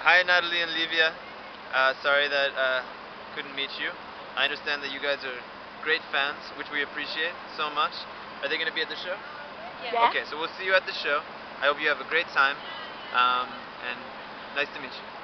Hi Natalie and Livia. Sorry that couldn't meet you. I understand that you guys are great fans, which we appreciate so much. Are they going to be at the show? Yeah. Okay, so we'll see you at the show. I hope you have a great time. And nice to meet you.